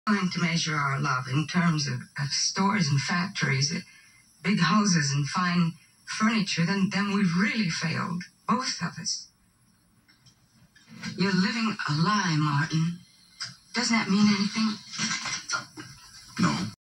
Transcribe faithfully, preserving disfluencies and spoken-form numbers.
going to measure our love in terms of, of stores and factories, uh, big houses and fine furniture, then, then we've really failed, both of us. You're living a lie, Martin. Doesn't that mean anything?